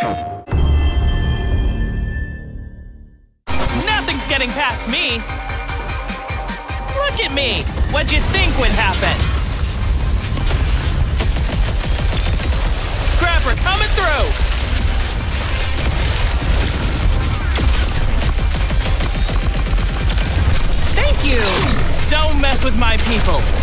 Nothing's getting past me. Look at me. What'd you think would happen? Scrapper coming through. Thank you. Don't mess with my people.